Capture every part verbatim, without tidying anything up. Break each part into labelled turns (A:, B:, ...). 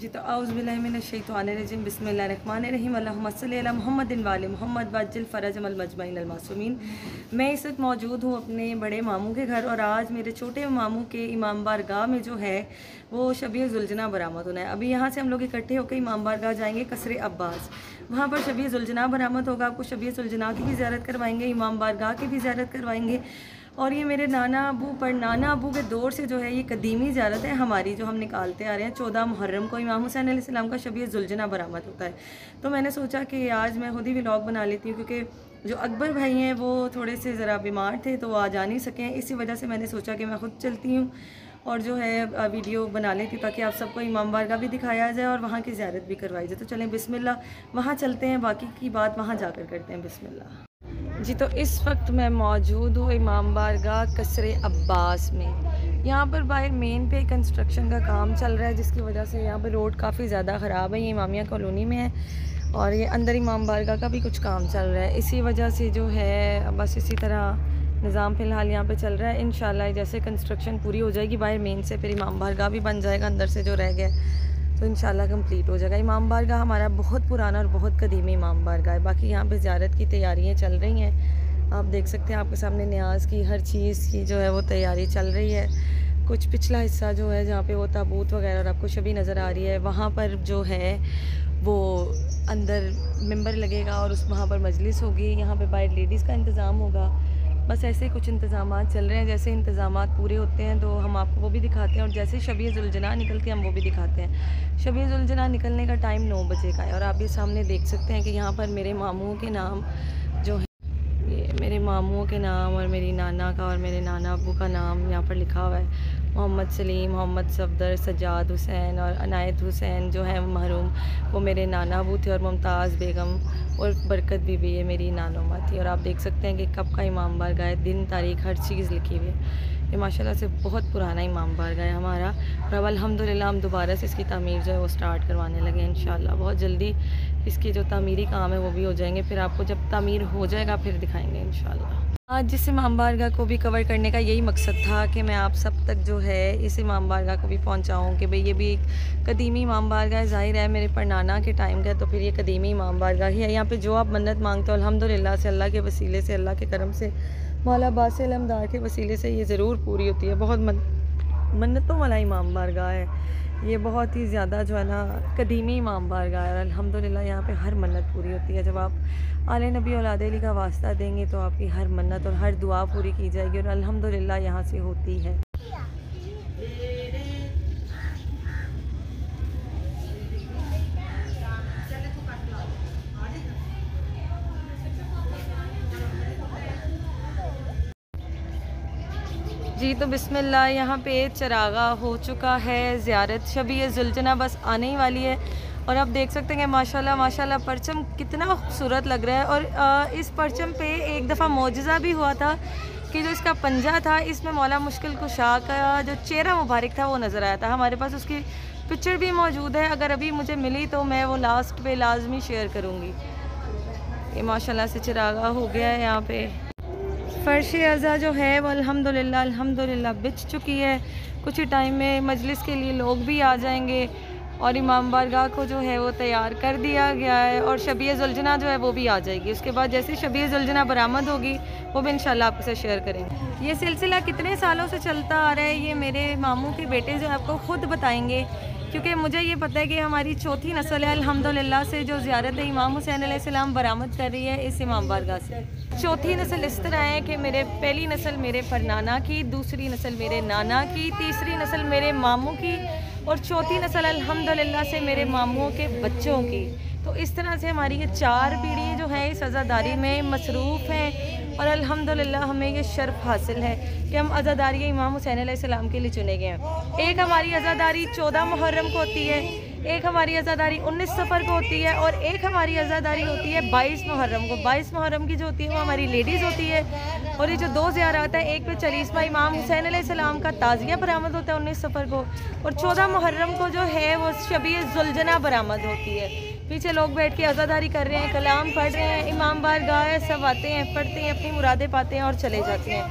A: जी तो औज़ुबिल्लाहि मिनश्शैतानिर्रजीम बिस्मिल्लाहिर्रहमानिर्रहीम अल्लाहुम्मा सल्लि अला मुहम्मदिन व आलि मुहम्मद वज्जिल फ़रजमल मजमईनल मासूमीन। मैं इस वक्त मौजूद हूँ अपने बड़े मामू के घर और आज मेरे छोटे मामू के इमाम बारगाह में जो है वो शबीह ज़ुलजना बरामद होना है। अभी यहाँ से हम लोग इकट्ठे होकर इमाम बारगाह जाएंगे कसरे अब्बास, वहाँ पर शबीह ज़ुलजना बरामद होगा। आपको शबीह ज़ुलजना की भी ज़ियारत करवाएंगे, इमाम बारगाह की भी ज़ियारत करवाएंगे। और ये मेरे नाना अबू पर नाना अबू के दौर से जो है ये कदीमी ज़ियारत है हमारी, जो हम निकालते आ रहे हैं। चौदह मुहर्रम को इमाम हुसैन अलैहिस्सलाम का शबीह ज़ुलजना बरामद होता है। तो मैंने सोचा कि आज मैं खुद ही व्लॉग बना लेती हूँ, क्योंकि जो अकबर भाई हैं वो थोड़े से ज़रा बीमार थे तो वो आ जा नहीं सके। इसी वजह से मैंने सोचा कि मैं खुद चलती हूँ और जो है वीडियो बना लेती हूँ ताकि आप सबको इमाम बारगाह भी दिखाया जाए और वहाँ की ज़ियारत भी करवाई जाए। तो चलें बिस्मिल्लाह, वहाँ चलते हैं, बाकी की बात वहाँ जाकर करते हैं। बिस्मिल्लाह जी। तो इस वक्त मैं मौजूद हूँ इमाम बारगाह कसरे अब्बास में। यहाँ पर बाहर मेन पे कंस्ट्रक्शन का काम चल रहा है, जिसकी वजह से यहाँ पर रोड काफ़ी ज़्यादा ख़राब है। ये इमामिया कॉलोनी में है और ये अंदर इमाम बारगाह का भी कुछ काम चल रहा है। इसी वजह से जो है बस इसी तरह निज़ाम फ़िलहाल यहाँ पे चल रहा है। इंशाल्लाह जैसे कंस्ट्रक्शन पूरी हो जाएगी बाहर मेन से, फिर इमाम बारगाह भी बन जाएगा अंदर से जो रह गया, तो इंशाल्लाह कंप्लीट हो जाएगा। इमाम बारगाह हमारा बहुत पुराना और बहुत कदीमी इमाम बारगाह है। बाकी यहाँ पे ज़ियारत की तैयारियाँ चल रही हैं, आप देख सकते हैं, आपके सामने न्याज की हर चीज़ की जो है वो तैयारी चल रही है। कुछ पिछला हिस्सा जो है जहाँ पे वो ताबूत वगैरह और आपको शबी नज़र आ रही है, वहाँ पर जो है वो अंदर मिंबर लगेगा और उस वहाँ पर मजलिस होगी। यहाँ पर बाहर लेडीज़ का इंतज़ाम होगा। बस ऐसे ही कुछ इंतज़ामात चल रहे हैं। जैसे इंतज़ामात पूरे होते हैं तो हम आपको वो भी दिखाते हैं और जैसे शबीह ज़ुलजना निकलती है हम वो भी दिखाते हैं। शबीह ज़ुलजना निकलने का टाइम नौ बजे का है और आप ये सामने देख सकते हैं कि यहाँ पर मेरे मामूओं के नाम जो है, ये मेरे मामूओं के नाम और मेरी नाना का और मेरे नाना अबू का नाम यहाँ पर लिखा हुआ है। मोहम्मद सलीम, मोहम्मद सफदर, सज्जाद हुसैन और अनायत हुसैन जो है महरूम, वो मेरे नाना अबू थे। और मुमताज़ बेगम और बरकत बीबी ये मेरी नानुमा थी। और आप देख सकते हैं कि कब का इमाम बारगाह है, दिन तारीख हर चीज़ लिखी हुई है। ये माशाल्लाह से बहुत पुराना इमाम बारगाह है हमारा और अब अल्हम्दुलिल्लाह हम दोबारा से इसकी तामीर जो है वो स्टार्ट करवाने लगे हैं। इंशाल्लाह बहुत जल्दी इसके जो तामीरी काम है वो भी हो जाएंगे, फिर आपको जब तामीर हो जाएगा फिर दिखाएँगे इंशाल्लाह। आज जिस इमाम बारगाह को भी कवर करने का यही मकसद था कि मैं आप सब तक जो है इस इमाम बारगाह को भी पहुंचाऊं कि भाई ये भी एक कदीमी इमाम बारगाह है। ज़ाहिर है मेरे परनाना के टाइम का, तो फिर ये कदीमी इमाम बारगाह ही है। यहाँ पे जो आप मन्नत मांगते हो अल्हम्दुलिल्लाह से, अल्लाह के वसीले से, अल्लाह के करम से, मौला बासिल अमदार के वसीले से ये ज़रूर पूरी होती है। बहुत मन, मन्नतों वाला इमाम बारगाह है ये, बहुत ही ज़्यादा जो है ना कदीमी इमाम बारगाह है और अल्हम्दुलिल्लाह यहाँ पे हर मन्नत पूरी होती है। जब आप आले नबी औलाद अली का वास्ता देंगे तो आपकी हर मन्नत और हर दुआ पूरी की जाएगी और अल्हम्दुलिल्लाह यहाँ से होती है। जी तो बिस्मिल्लाह, यहाँ पे चरागा हो चुका है, ज़ियारत शबीह ज़ुलजना बस आने ही वाली है। और आप देख सकते हैं कि माशाल्लाह माशाल्लाह परचम कितना खूबसूरत लग रहा है। और आ, इस परचम पे एक दफ़ा मौजज़ा भी हुआ था कि जो इसका पंजा था इसमें मौला मुश्किल कुशा का जो चेहरा मुबारक था वो नज़र आया था। हमारे पास उसकी पिक्चर भी मौजूद है, अगर अभी मुझे मिली तो मैं वो लास्ट पे लाजमी शेयर करूँगी। ये माशाल्लाह से चरागा हो गया है। यहाँ पे फ़र्श अज़ा जो है वो अल्हम्दुलिल्लाह अल्हम्दुलिल्लाह बिछ चुकी है। कुछ ही टाइम में मजलिस के लिए लोग भी आ जाएंगे और इमाम बारगाह को जो है वो तैयार कर दिया गया है और शबीह ज़ुलजना जो है वो भी आ जाएगी। उसके बाद जैसे शबीह ज़ुलजना बरामद होगी वो भी इंशाल्लाह आपके साथ शेयर करेंगे। ये सिलसिला कितने सालों से चलता आ रहा है ये मेरे मामू के बेटे जो आपको ख़ुद बताएँगे, क्योंकि मुझे ये पता है कि हमारी चौथी नस्ल है अल्हम्दुलिल्लाह से जो ज़ियारत इमाम हुसैन अलैहिस्सलाम बरामद कर रही है इस इमाम बारगाह से। चौथी नस्ल इस तरह है कि मेरे पहली नस्ल मेरे परनाना की, दूसरी नस्ल मेरे नाना की, तीसरी नस्ल मेरे मामू की और चौथी नस्ल अल्हम्दुलिल्लाह से मेरे मामुओं के बच्चों की। तो इस तरह से हमारी ये चार पीढ़ी जो है इस अज़ादारी में मसरूफ़ हैं और अल्हम्दुलिल्लाह हमें ये शर्फ हासिल है कि हम अज़ादारी इमाम हुसैन अलैहिस्सलाम के लिए चुने गए हैं। एक हमारी अज़ादारी चौदह मुहर्रम को होती है, एक हमारी अज़ादारी उन्नीस सफ़र को होती है और एक हमारी अज़ादारी होती है बाईस मुहर्रम को। बाईस मुहर्रम की जो होती है वो हमारी लेडीज़ होती है। और ये जो दो ज़ियारत है, एक पे चालीसवां इमाम हुसैन अलैहिस्सलाम का ताज़िया बरामद होता है उन्नीस सफ़र को और चौदह मुहर्रम को जो है वो शबीह ज़ुलजना बरामद होती है। पीछे लोग बैठ के अज़ादारी कर रहे हैं, कलाम पढ़ रहे हैं, इमाम बारगाह सब आते हैं, पढ़ते हैं, अपनी मुरादें पाते हैं और चले जाते हैं।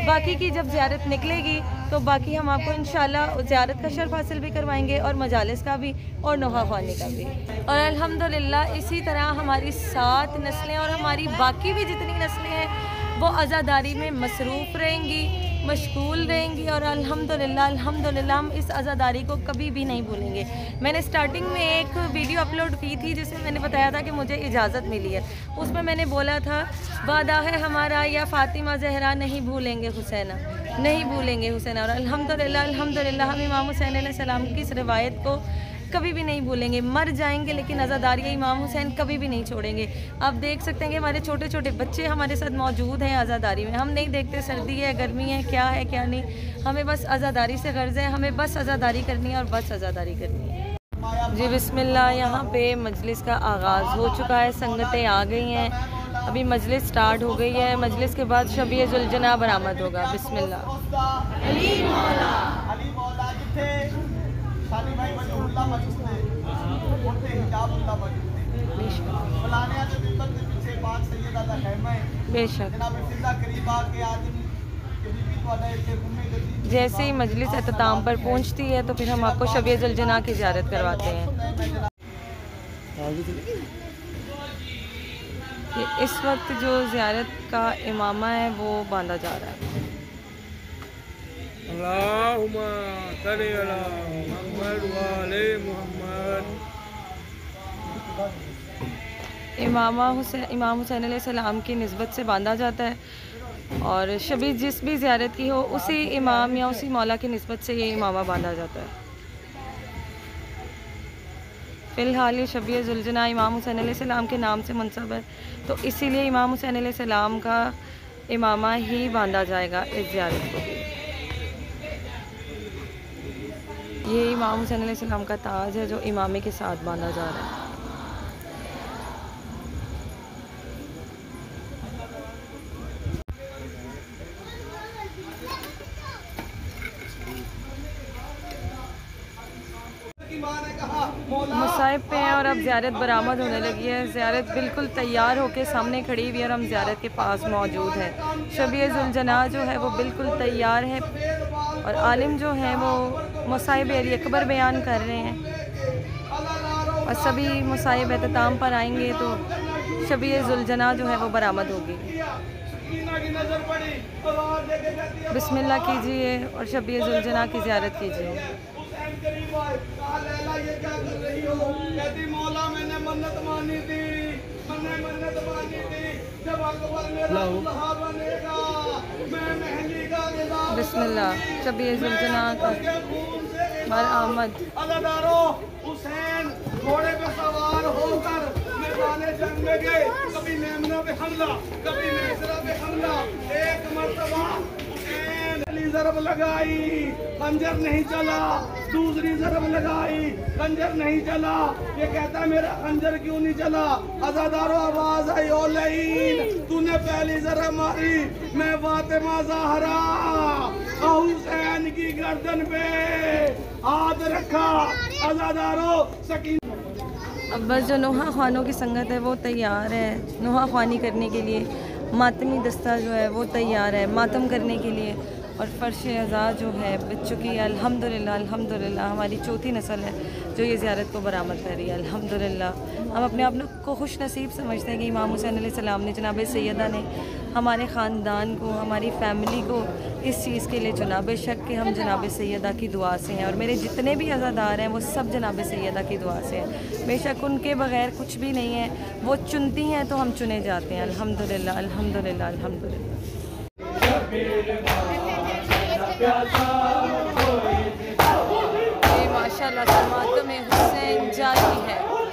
A: बाकी की जब ज़ियारत निकलेगी तो बाकी हम आपको इंशाल्लाह ज़ियारत का शर्फ हासिल भी करवाएंगे और मजालिस का भी और नोहा ख़्वानी का भी। और अल्हम्दुलिल्लाह इसी तरह हमारी सात नस्लें और हमारी बाकी भी जितनी नस्लें हैं वो आज़ादारी में मसरूफ़ रहेंगी, मशगूल रहेंगी और अल्हम्दुलिल्लाह अल्हम्दुलिल्लाह हम इस आज़ादारी को कभी भी नहीं भूलेंगे। मैंने स्टार्टिंग में एक वीडियो अपलोड की थी जिसमें मैंने बताया था कि मुझे इजाज़त मिली है। उसमें मैंने बोला था वादा है हमारा या फ़ातिमा ज़हरा नहीं भूलेंगे हुसैना, नहीं भूलेंगे हुसैना। और अल्हम्दुलिल्लाह अल्हम्दुलिल्लाह हम इमाम हुसैन अलैहिस्सलाम की इस रिवायत को कभी भी नहीं भूलेंगे। मर जाएंगे लेकिन आज़ादारी इमाम हुसैन कभी भी नहीं छोड़ेंगे। आप देख सकते हैं कि हमारे छोटे छोटे बच्चे हमारे साथ मौजूद हैं आज़ादारी में। हम नहीं देखते सर्दी है, गर्मी है, क्या है क्या नहीं, हमें बस आज़ादारी से गर्ज़ है, हमें बस आज़ादारी करनी है और बस आज़ादारी करनी है। जी बिस्मिल्लाह, यहाँ पे मजलिस का आगाज़ हो चुका है, संगतें आ गई हैं, अभी मजलिस स्टार्ट हो गई है। मजलिस के बाद शबीए जुलजना बरामद होगा। बिस्मिल्लाह। बेशक जैसे ही मजलिस अख्ताम पर पहुंचती है तो फिर हम आपको शबीए जुलजना की ज़ियारत करवाते हैं। ये इस वक्त जो ज़ियारत का इमामा है वो बांधा जा रहा है।
B: अल्लाहुम्मा सल्ली अला मुहम्मद व आले मुहम्मद।
A: इमामा हुसैन इमाम हुसैन अलैहिस्सलाम की निस्बत से बांधा जाता है और शबी जिस भी ज़ियारत की हो उसी इमाम या उसी मौला की निस्बत से ये इमामा बांधा जाता है। फ़िलहाल ये शबीए जुलजना इमाम हुसैन अलैहिस्सलाम के नाम से मुनसब है तो इसीलिए इमाम हुसैन अलैहिस्सलाम का इमामा ही बांधा जाएगा इस ज़ियारत को भी। ये इमाम हुसैन अलैहिस्सलाम का ताज है जो इमामे के साथ बांधा जा रहा है। मुसाइब पे हैं और अब ज़ियारत बरामद होने लगी है। ज़ियारत बिल्कुल तैयार होकर सामने खड़ी हुई है और हम ज़ियारत के पास मौजूद हैं। शबीए जुलजना जो है वो बिल्कुल तैयार है और आलिम जो हैं वो मुसाइब अली अकबर बयान कर रहे हैं और सभी मुसाइब एहतमाम पर आएंगे तो शबीए जुलजना जो है वो बरामद होगी। बिस्मिल्लाह कीजिए और शबीए जुलजना की ज़ियारत कीजिए।
B: मौला मैंने मन्नत मानी थी, मैंने मन्नत मानी थी जब अकबर मेरा दुल्हा बनेगा मैं मेहंदी का निज़ाम।
A: बिस्मिल्लाह शबीए जुलजना का बरामद।
B: अज़ादारो हुसैन घोड़े पे सवार होकर मैदाने जंग में गए, कभी मेमना पे हमला, कभी मैसरा पे हमला। एक मर्तबा हुसैन ज़रब लगाई, खंजर नहीं चला, दूसरी ज़रब लगाई, खंजर नहीं चला। ये कहता मेरा खंजर क्यों नहीं चला? अज़ादारो आवाज़ आई, ओ लईन तूने पहली ज़रब मारी, मैं फातिमा ज़हरा हुसैन की गर्दन पे हाथ रखा। अज़ादारो सकीन।
A: अब बस जो नोहा ख़्वानों की संगत है वो तैयार है नोहा ख़्वानी करने के लिए। मातमी दस्ता जो है वो तैयार है मातम करने के लिए और फ़र्श अज़ा जो है बिच चुकी है। अल्हम्दुलिल्लाह अल्हम्दुलिल्लाह हमारी चौथी नस्ल है जो ये ज़ियारत को बरामद कर रही है। अल्हम्दुलिल्लाह हम अपने आप को खुश नसीब समझते हैं कि इमाम हुसैन अलैहिस्सलाम ने जनाब सैयदा ने हमारे ख़ानदान को हमारी फ़ैमिली को इस चीज़ के लिए चुना। बेशक कि हम जनाब सैयदा की दुआ से हैं और मेरे जितने भी अज़ादार हैं वो सब जनाब सैयदा की दुआ से हैं। बेशक उनके बग़ैर कुछ भी नहीं है, वो चुनती हैं तो हम चुने जाते हैं। अल्हम्दुलिल्लाह अल्हम्दुलिल्लाह अल्हम्दुलिल्लाह। ये माशाल्लाह से मातम हुसैन जारी है।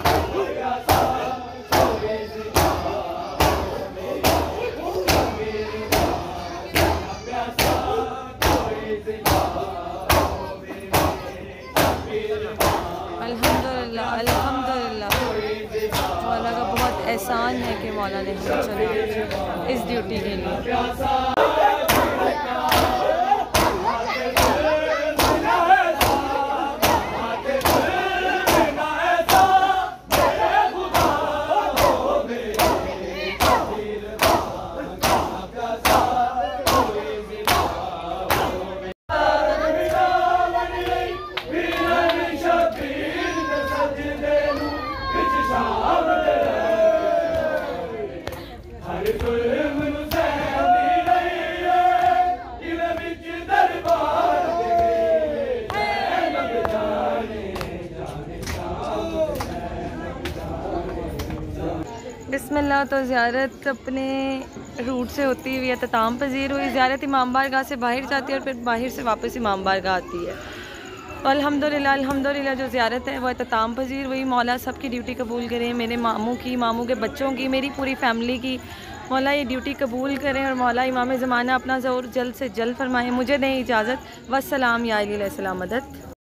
A: अल्हम्दुलिल्लाह अल्हम्दुलिल्लाह मौला का बहुत एहसान है कि मौला ने हमें चुना इस ड्यूटी के लिए।
B: सजदे नू विच शामल हर जुल्म नू सहंदी रही है दिल विच दरबार दे ज़ैनब जाने जाने
A: बिस्मिल्लाह। तो ज़ियारत अपने रूट से होती हुई अख्ताम पजीर हुई। ज़ियारत इमाम बारगाह से बाहर जाती है और फिर बाहर से वापस इमाम बारगाह आती है। तो अल्हम्दुलिल्लाह अल्हम्दुलिल्लाह जो ज़ियारत है वो अख्ताम पजीर हुई। मौला सबकी ड्यूटी कबूल करें, मेरे मामू की, मामू के बच्चों की, मेरी पूरी फैमिली की। मौला ये ड्यूटी कबूल करें और मौला इमाम ज़माना अपना ज़ोर जल्द से जल्द फरमाएँ। मुझे दें इजाज़त। वस्सलाम या अली अलैहिस्सलाम मदद।